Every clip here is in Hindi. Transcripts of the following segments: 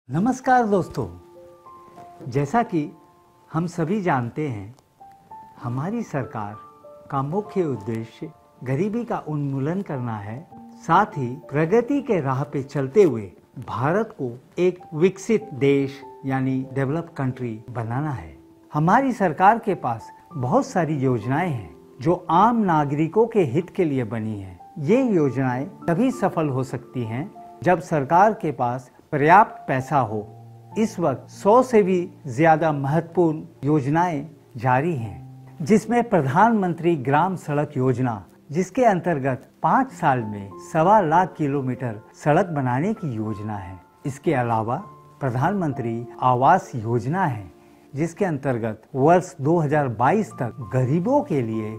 नमस्कार दोस्तों, जैसा कि हम सभी जानते हैं, हमारी सरकार का मुख्य उद्देश्य गरीबी का उन्मूलन करना है। साथ ही प्रगति के राह पे चलते हुए भारत को एक विकसित देश यानी डेवलप कंट्री बनाना है। हमारी सरकार के पास बहुत सारी योजनाएं हैं जो आम नागरिकों के हित के लिए बनी हैं। ये योजनाएं तभी सफल हो सकती हैं जब सरकार के पास पर्याप्त पैसा हो। इस वक्त 100 से भी ज्यादा महत्वपूर्ण योजनाएं जारी हैं, जिसमें प्रधानमंत्री ग्राम सड़क योजना, जिसके अंतर्गत 5 साल में 1.25 लाख किलोमीटर सड़क बनाने की योजना है। इसके अलावा प्रधानमंत्री आवास योजना है, जिसके अंतर्गत वर्ष 2022 तक गरीबों के लिए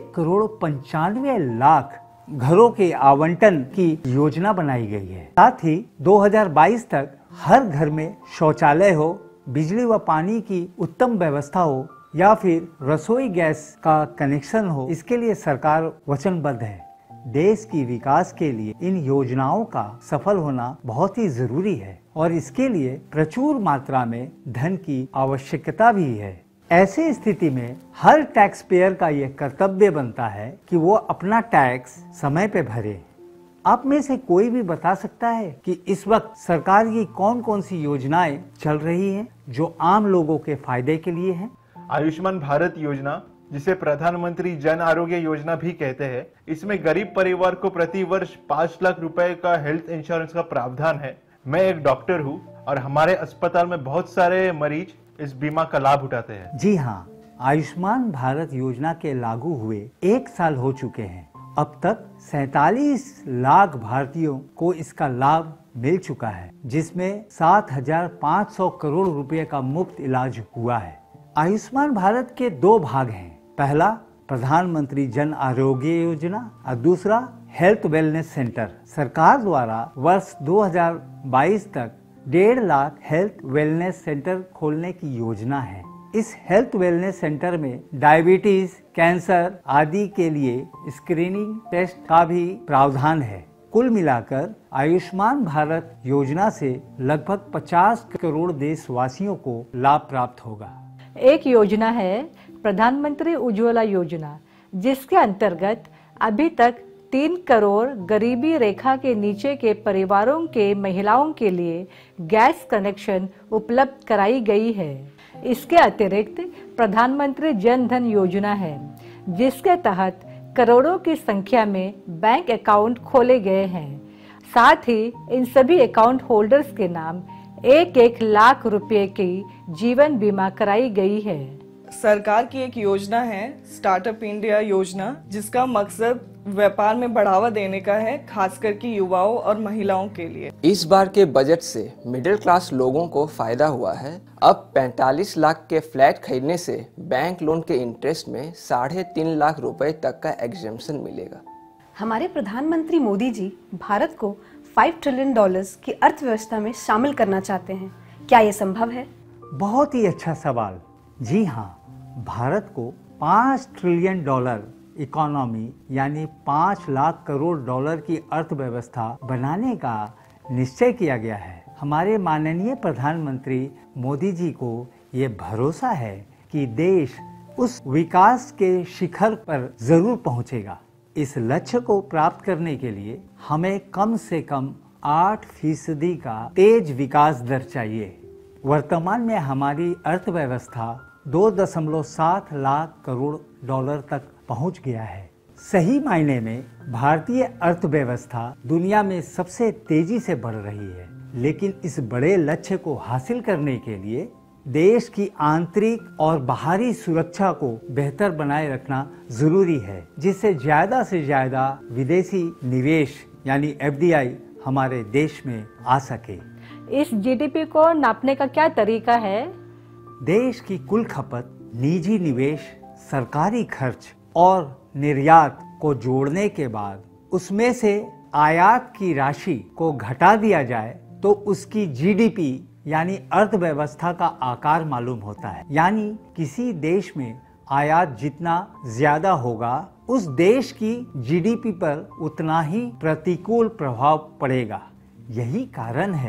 1,95,00,000 घरों के आवंटन की योजना बनाई गई है। साथ ही 2022 तक हर घर में शौचालय हो, बिजली व पानी की उत्तम व्यवस्था हो या फिर रसोई गैस का कनेक्शन हो, इसके लिए सरकार वचनबद्ध है। देश की विकास के लिए इन योजनाओं का सफल होना बहुत ही जरूरी है और इसके लिए प्रचुर मात्रा में धन की आवश्यकता भी है। ऐसे स्थिति में हर टैक्स पेयर का यह कर्तव्य बनता है कि वो अपना टैक्स समय पे भरे। आप में से कोई भी बता सकता है कि इस वक्त सरकार की कौन कौन सी योजनाएं चल रही हैं जो आम लोगों के फायदे के लिए हैं? आयुष्मान भारत योजना, जिसे प्रधानमंत्री जन आरोग्य योजना भी कहते हैं, इसमें गरीब परिवार को प्रति वर्ष 5 लाख रुपए का हेल्थ इंश्योरेंस का प्रावधान है। मैं एक डॉक्टर हूँ और हमारे अस्पताल में बहुत सारे मरीज इस बीमा का लाभ उठाते हैं। जी हाँ, आयुष्मान भारत योजना के लागू हुए 1 साल हो चुके हैं। अब तक 47 लाख भारतीयों को इसका लाभ मिल चुका है, जिसमें 7,500 करोड़ रुपए का मुफ्त इलाज हुआ है। आयुष्मान भारत के 2 भाग हैं। पहला प्रधानमंत्री जन आरोग्य योजना और दूसरा हेल्थ वेलनेस सेंटर। सरकार द्वारा वर्ष 2022 तक 1.5 लाख हेल्थ वेलनेस सेंटर खोलने की योजना है। इस हेल्थ वेलनेस सेंटर में डायबिटीज, कैंसर आदि के लिए स्क्रीनिंग टेस्ट का भी प्रावधान है। कुल मिलाकर आयुष्मान भारत योजना से लगभग 50 करोड़ देशवासियों को लाभ प्राप्त होगा। एक योजना है प्रधानमंत्री उज्ज्वला योजना, जिसके अंतर्गत अभी तक 3 करोड़ गरीबी रेखा के नीचे के परिवारों के महिलाओं के लिए गैस कनेक्शन उपलब्ध कराई गई है। इसके अतिरिक्त प्रधानमंत्री जन धन योजना है, जिसके तहत करोड़ों की संख्या में बैंक अकाउंट खोले गए हैं। साथ ही इन सभी अकाउंट होल्डर्स के नाम 1-1 लाख रुपए की जीवन बीमा कराई गई है। सरकार की एक योजना है स्टार्टअप इंडिया योजना, जिसका मकसद व्यापार में बढ़ावा देने का है, खासकर कि युवाओं और महिलाओं के लिए। इस बार के बजट से मिडिल क्लास लोगों को फायदा हुआ है। अब 45 लाख के फ्लैट खरीदने से बैंक लोन के इंटरेस्ट में 3.5 लाख रुपए तक का एग्जेम्पशन मिलेगा। हमारे प्रधानमंत्री मोदी जी भारत को $5 ट्रिलियन की अर्थव्यवस्था में शामिल करना चाहते हैं। क्या ये संभव है? बहुत ही अच्छा सवाल। जी हाँ, भारत को $5 ट्रिलियन इकोनॉमी यानी 5 लाख करोड़ डॉलर की अर्थव्यवस्था बनाने का निश्चय किया गया है। हमारे माननीय प्रधानमंत्री मोदी जी को ये भरोसा है कि देश उस विकास के शिखर पर जरूर पहुंचेगा। इस लक्ष्य को प्राप्त करने के लिए हमें कम से कम 8% का तेज विकास दर चाहिए। वर्तमान में हमारी अर्थव्यवस्था 2.7 लाख करोड़ डॉलर तक पहुंच गया है। सही मायने में भारतीय अर्थव्यवस्था दुनिया में सबसे तेजी से बढ़ रही है, लेकिन इस बड़े लक्ष्य को हासिल करने के लिए देश की आंतरिक और बाहरी सुरक्षा को बेहतर बनाए रखना जरूरी है, जिससे ज्यादा से ज्यादा विदेशी निवेश यानी FDI हमारे देश में आ सके। इस GDP को नापने का क्या तरीका है? देश की कुल खपत, निजी निवेश, सरकारी खर्च और निर्यात को जोड़ने के बाद उसमें से आयात की राशि को घटा दिया जाए तो उसकी GDP यानी अर्थव्यवस्था का आकार मालूम होता है। यानी किसी देश में आयात जितना ज्यादा होगा, उस देश की GDP पर उतना ही प्रतिकूल प्रभाव पड़ेगा। यही कारण है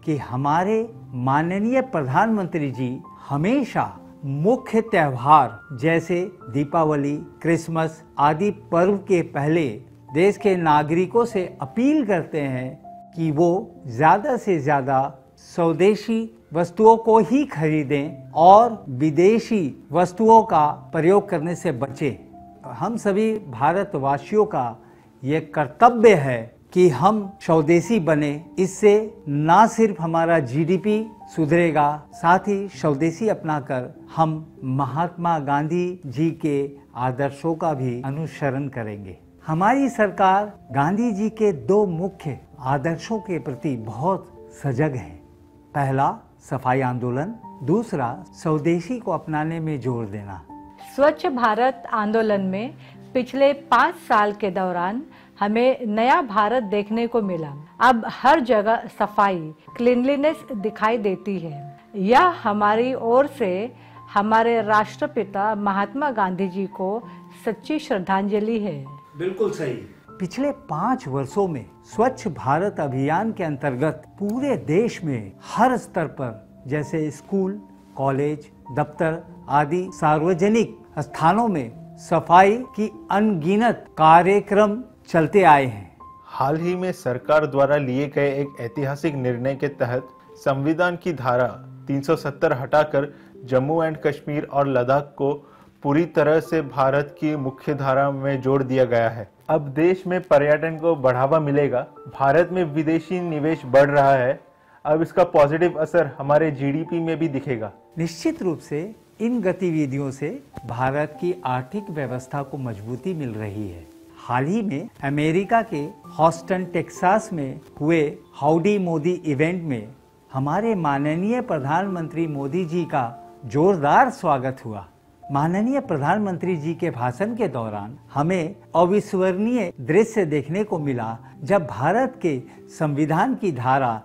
कि हमारे माननीय प्रधानमंत्री जी हमेशा मुख्य त्योहार जैसे दीपावली, क्रिसमस आदि पर्व के पहले देश के नागरिकों से अपील करते हैं कि वो ज़्यादा से ज़्यादा स्वदेशी वस्तुओं को ही खरीदें और विदेशी वस्तुओं का प्रयोग करने से बचें। हम सभी भारतवासियों का ये कर्तव्य है कि हम स्वदेशी बने। इससे ना सिर्फ हमारा जीडीपी सुधरेगा, साथ ही स्वदेशी अपनाकर हम महात्मा गांधी जी के आदर्शों का भी अनुसरण करेंगे। हमारी सरकार गांधी जी के 2 मुख्य आदर्शों के प्रति बहुत सजग है। पहला सफाई आंदोलन, दूसरा स्वदेशी को अपनाने में जोर देना। स्वच्छ भारत आंदोलन में पिछले 5 साल के दौरान हमें नया भारत देखने को मिला। अब हर जगह सफाई, क्लीनलीनेस दिखाई देती है। यह हमारी ओर से हमारे राष्ट्रपिता महात्मा गांधी जी को सच्ची श्रद्धांजलि है। बिल्कुल सही। पिछले 5 वर्षों में स्वच्छ भारत अभियान के अंतर्गत पूरे देश में हर स्तर पर जैसे स्कूल, कॉलेज, दफ्तर आदि सार्वजनिक स्थानों में सफाई की अनगिनत कार्यक्रम चलते आए हैं। हाल ही में सरकार द्वारा लिए गए एक ऐतिहासिक निर्णय के तहत संविधान की धारा 370 हटाकर जम्मू एंड कश्मीर और लद्दाख को पूरी तरह से भारत की मुख्य धारा में जोड़ दिया गया है। अब देश में पर्यटन को बढ़ावा मिलेगा, भारत में विदेशी निवेश बढ़ रहा है। अब इसका पॉजिटिव असर हमारे जीडीपी में भी दिखेगा। निश्चित रूप से इन गतिविधियों से भारत की आर्थिक व्यवस्था को मजबूती मिल रही है। हाल ही में अमेरिका के हॉस्टन, टेक्सास में हुए हाउडी मोदी इवेंट में हमारे माननीय प्रधानमंत्री मोदी जी का जोरदार स्वागत हुआ। माननीय प्रधानमंत्री जी के भाषण के दौरान हमें अविस्मरणीय दृश्य देखने को मिला, जब भारत के संविधान की धारा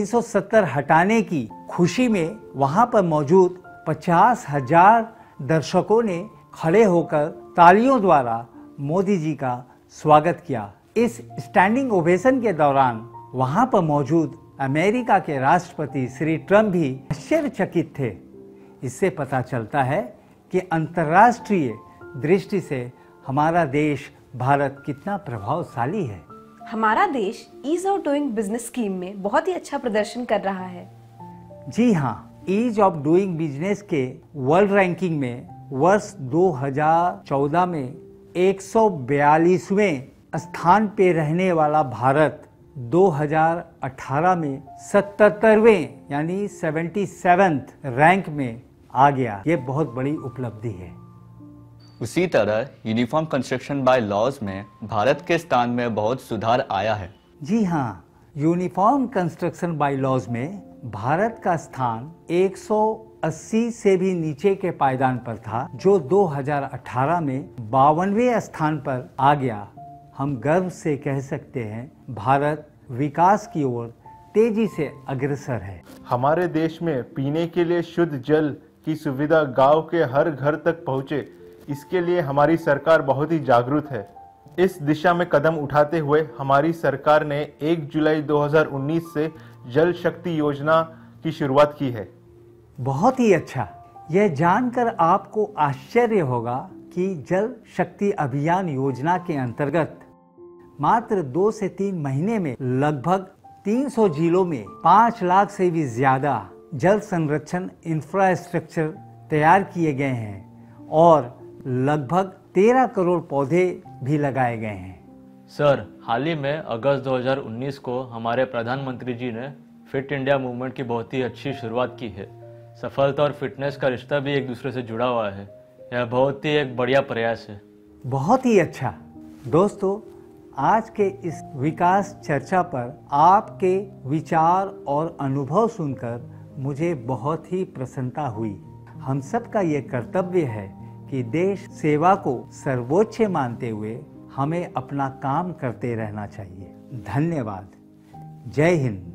370 हटाने की खुशी में वहां पर मौजूद 50,000 दर्शकों ने खड़े होकर तालियों द्वारा मोदी जी का स्वागत किया। इस स्टैंडिंग ओवेशन के दौरान वहां पर मौजूद अमेरिका के राष्ट्रपति श्री ट्रम्प भी आश्चर्यचकित थे। इससे पता चलता है कि अंतर्राष्ट्रीय दृष्टि से हमारा देश भारत कितना प्रभावशाली है। हमारा देश ease of doing business scheme में बहुत ही अच्छा प्रदर्शन कर रहा है। जी हाँ, ईज ऑफ डूइंग बिजनेस के वर्ल्ड रैंकिंग में वर्ष 2014 में 142वें स्थान पे रहने वाला भारत 2018 में 77वें यानी 77th रैंक में आ गया। ये बहुत बड़ी उपलब्धि है। उसी तरह यूनिफॉर्म कंस्ट्रक्शन बाय लॉज में भारत के स्थान में बहुत सुधार आया है। जी हाँ, यूनिफॉर्म कंस्ट्रक्शन बाय लॉज में भारत का स्थान 180 से भी नीचे के पायदान पर था, जो 2018 में 52वें स्थान पर आ गया। हम गर्व से कह सकते हैं भारत विकास की ओर तेजी से अग्रसर है। हमारे देश में पीने के लिए शुद्ध जल की सुविधा गांव के हर घर तक पहुंचे, इसके लिए हमारी सरकार बहुत ही जागरूक है। इस दिशा में कदम उठाते हुए हमारी सरकार ने 1 जुलाई 2019 से जल शक्ति योजना की शुरुआत की है। बहुत ही अच्छा। यह जानकर आपको आश्चर्य होगा कि जल शक्ति अभियान योजना के अंतर्गत मात्र 2 से 3 महीने में लगभग 300 जिलों में 5 लाख से भी ज्यादा जल संरक्षण इंफ्रास्ट्रक्चर तैयार किए गए हैं और लगभग 13 करोड़ पौधे भी लगाए गए हैं। सर, हाल ही में अगस्त 2019 को हमारे प्रधानमंत्री जी ने फिट इंडिया मूवमेंट की बहुत ही अच्छी शुरुआत की है। सफलता और फिटनेस का रिश्ता भी एक दूसरे से जुड़ा हुआ है। यह बहुत ही एक बढ़िया प्रयास है। बहुत ही अच्छा। दोस्तों, आज के इस विकास चर्चा पर आपके विचार और अनुभव सुनकर मुझे बहुत ही प्रसन्नता हुई। हम सब का ये कर्तव्य है कि देश सेवा को सर्वोच्च मानते हुए हमें अपना काम करते रहना चाहिए। धन्यवाद। जय हिंद।